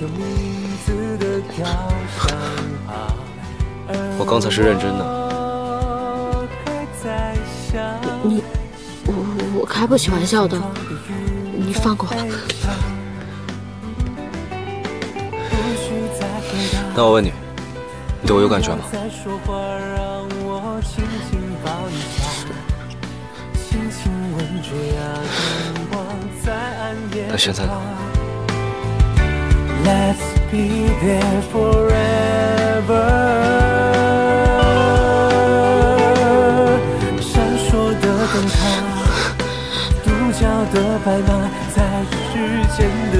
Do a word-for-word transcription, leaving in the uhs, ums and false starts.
我刚才是认真的。 你，我我开不起玩笑的，你放过我。 那我问你，你对我有感觉吗？那现在呢？ Let's be there forever。闪烁的灯塔，独角的白马，在时间的